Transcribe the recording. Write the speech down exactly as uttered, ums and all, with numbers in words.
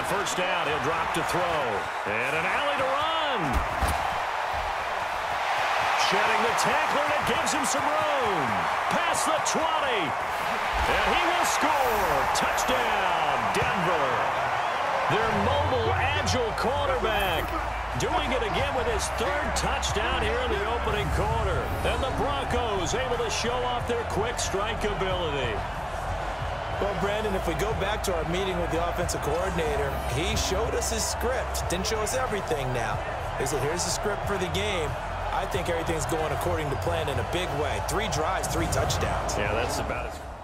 first down. He'll drop to throw. And an alley to run. Shedding the tackler, and it gives him some room. Past the twenty. And he will score. Touchdown, Denver. Their mobile, agile quarterback doing it again with his third touchdown here in the opening quarter. And the Broncos able to show off their quick strike ability. Well, Brandon, if we go back to our meeting with the offensive coordinator, he showed us his script. Didn't show us everything now. He said, here's the script for the game. I think everything's going according to plan in a big way. Three drives, three touchdowns. Yeah, that's about it.